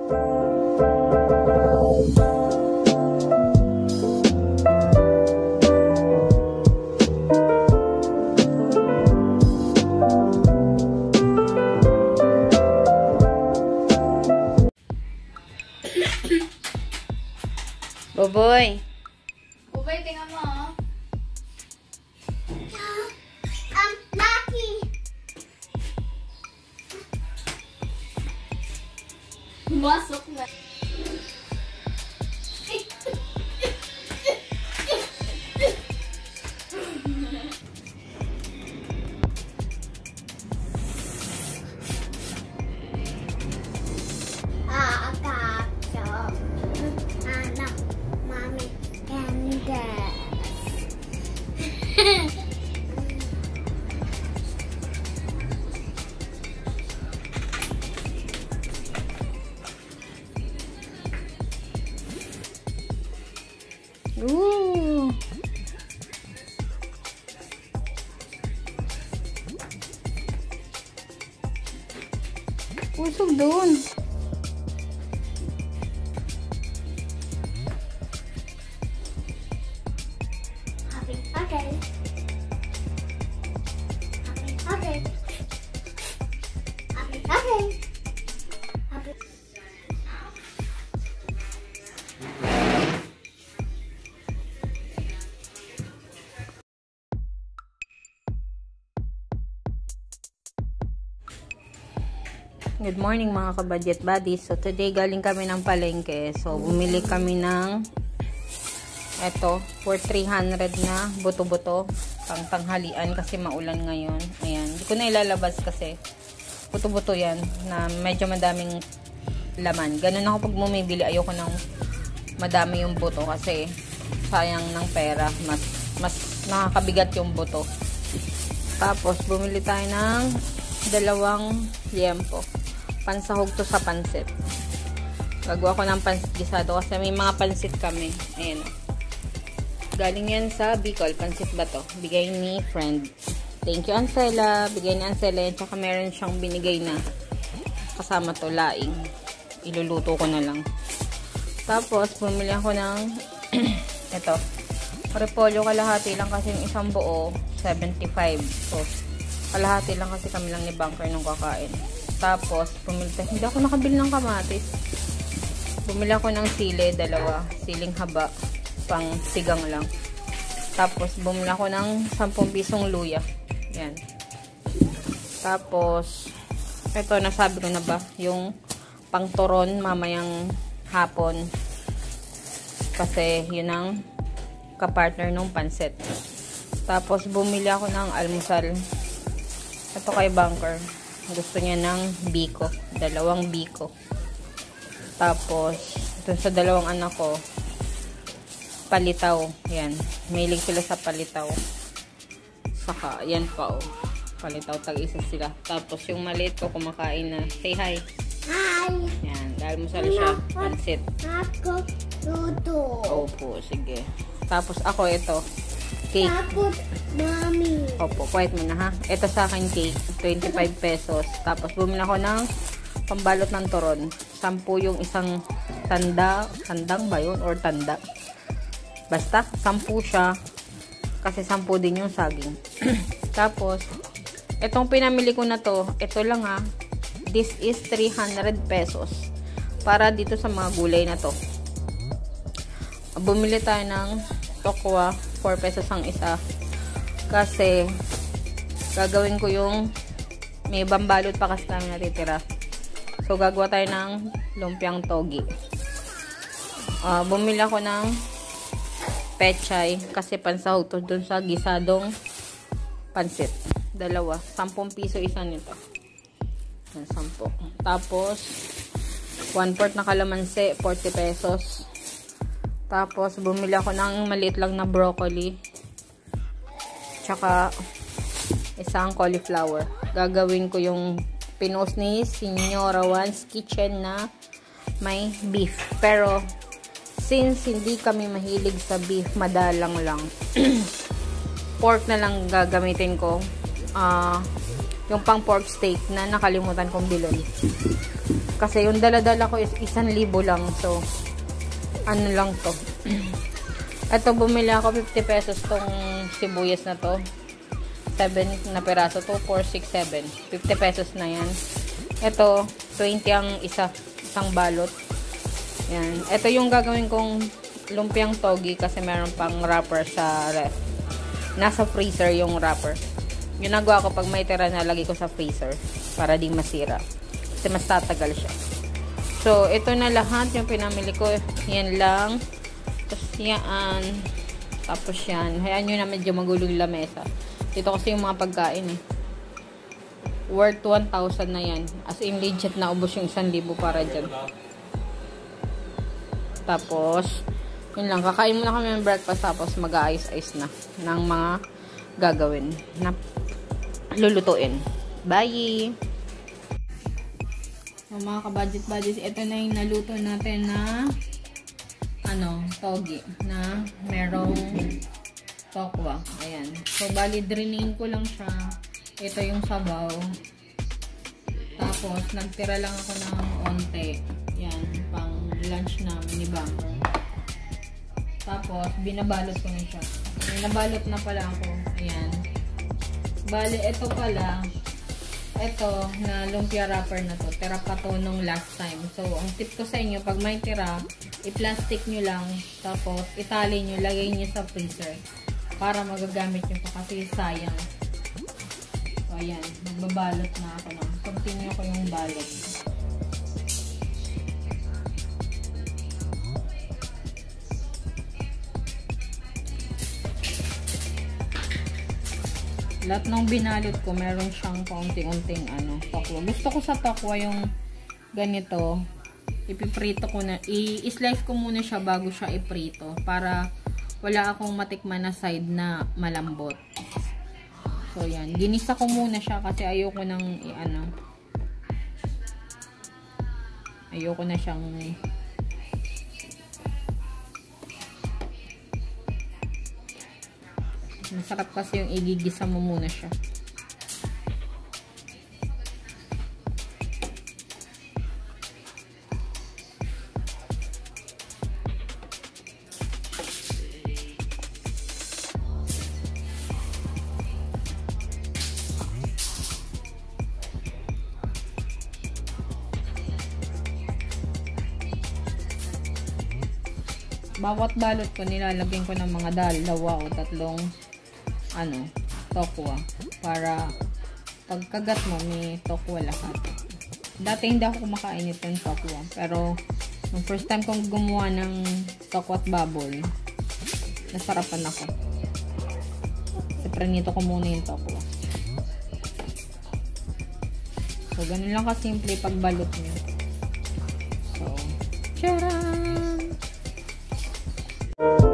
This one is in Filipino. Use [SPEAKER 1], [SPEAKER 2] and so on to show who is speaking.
[SPEAKER 1] Boboy.
[SPEAKER 2] Boboy, tingnan mo, oh.
[SPEAKER 3] Lucky.
[SPEAKER 2] Masok na.
[SPEAKER 1] Ooh. Usog doon.
[SPEAKER 3] Okay.
[SPEAKER 1] Good morning mga ka-budget buddies. So today galing kami ng palengke. So bumili kami ng eto for 300 na buto-buto pang tanghalian kasi maulan ngayon. Ayan. Hindi ko na ilalabas kasi buto-buto yan na medyo madaming laman. Ganun ako pag bumibili. Ayoko ng madami yung buto kasi sayang ng pera. Mas nakakabigat yung buto. Tapos bumili tayo ng dalawang liempo. Pansahog to sa pansit. Gagawa ko ng pansit gisado kasi may mga pansit kami. Ayan. Galing yan sa Bicol. Pansit ba to? Bigay ni friend. Thank you, Ansela. Bigay ni Ansela yan. Tsaka meron siyang binigay na kasama to, laing. Iluluto ko na lang. Tapos, bumili ako ng ito. Repolyo kalahati lang kasi yung isang buo 75. So, kalahati lang kasi kami lang ni Bunker nung kakain. Tapos, hindi ako nakabili ng kamatis. Bumili ako ng sili, dalawa. Siling haba. Pang sigang lang. Tapos, bumili ako ng 10 pisong luya. Yan. Tapos, ito, nasabi ko na ba? Yung pang turon, mamayang hapon. Kasi, yun ang kapartner ng pansit. Tapos, bumili ako ng almusal. Ito kay Bunker. Gusto niya ng biko. Dalawang biko. Tapos, ito sa dalawang anak ko, palitaw. Yan. Mahilig sila sa palitaw. Saka, yan pa oh. Palitaw, tag-isa sila. Tapos, yung maliit ko kumakain na. Say hi.
[SPEAKER 3] Hi.
[SPEAKER 1] Yan. Dahil mo siya. Pansit.
[SPEAKER 3] Ako, Tuto.
[SPEAKER 1] Opo, sige. Tapos, ako ito. Cake.
[SPEAKER 3] Tapos, Mami.
[SPEAKER 1] Opo, quiet muna ha. Ito sa akin cake, 25 pesos. Tapos bumili ako ng pambalot ng turon. 10 yung isang tandang ba yun? Or tanda. Basta, 10 siya. Kasi 10 din yung saging. Tapos, itong pinamili ko na to, ito lang ha. This is 300 pesos. Para dito sa mga gulay na to. Bumili tayo ng tokwa, 4 pesos ang isa. Kasi, gagawin ko yung may bambalot pa kasi namin natitira. So, gagawa tayo ng lumpiang togi. Bumili ako ng pechay kasi pansahog to dun sa gisadong pansit. Dalawa. 10 piso isa nito. 10. Tapos, 1/4 na kalamansi, 40 pesos. Tapos, bumili ako ng maliit lang na broccoli. Tsaka, isang cauliflower. Gagawin ko yung pinost ni Señora Juan's Kitchen na may beef. Pero, since hindi kami mahilig sa beef, madalang lang. Pork na lang gagamitin ko. Yung pang pork steak na nakalimutan kong bilhin. Kasi yung dala-dala ko is 1,000 lang. So, ano lang to. Ito, bumili ako 50 pesos tong sibuyas na to. 7 na peraso. 2, 4, 6, 7. 50 pesos na yan. Ito, 20 ang isang balot. Yan. Ito yung gagawin kong lumpiang togi kasi meron pang wrapper sa ref. Nasa freezer yung wrapper. Ginagawa ko pag may tira na lagi ko sa freezer para di masira. Kasi mas tatagal siya. So, ito na lahat yung pinamili ko. Yan lang. Tapos yan. Tapos yan. Hayaan nyo na medyo magulo yung lamesa. Dito kasi yung mga pagkain eh. Worth 1,000 na yan. As in legit na ubos yung 1,000 para dyan. Tapos, yun lang. Kakain muna kami ng breakfast. Tapos mag-aayos-ayos na ng mga gagawin na lulutuin. Bye! So, mga ka-budget-budget, ito na yung naluto natin na togi na merong tokwa. Ayan. So, bali, drainin ko lang siya. Ito yung sabaw. Tapos, nagtira lang ako ng onte. Yan, pang lunch namin ni Bangor. Tapos, binabalot ko na siya. Binabalot na pala ako. Ayan. Bali, ito pala, ito na lumpia wrapper na to. Tira pa to nung last time. So, ang tip ko sa inyo, pag may tira, i-plastic nyo lang. Tapos, itali nyo, lagay nyo sa freezer. Para magagamit nyo pa kasi sayang. So, ayan. Magbabalot na ako na. Continue ko yung balot. Lahat ng binalot ko, meron siyang kaunting-unting tokwa. Gusto ko sa tokwa yung ganito. Ipiprito ko na. I-slice ko muna siya bago siya iprito. Para wala akong matikman na side na malambot. So, yan. Ginisa ko muna siya kasi ayoko nang ayoko na siyang masarap kasi yung igigisa mo muna siya. Bawat balot ko nilalagyan ko ng mga dalawa o tatlong tokwa para pagkagat mo may tokwa lahat. Dati hindi ako kumakain nitong tokwa, pero nung first time kong gumawa ng tokwa at baboy, nasarapan ako. Siyempre nito ko muna yung tokwa. So, ganun lang kasimple pagbalot nyo. So, charan!